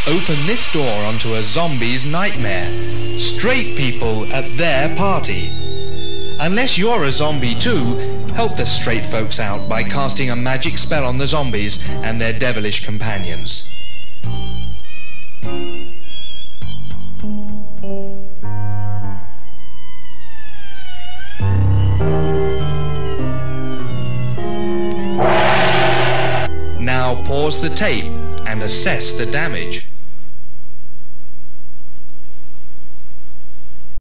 open this door onto a zombie's nightmare. Straight people at their party. Unless you're a zombie too, help the straight folks out by casting a magic spell on the zombies and their devilish companions. Now pause the tape and assess the damage.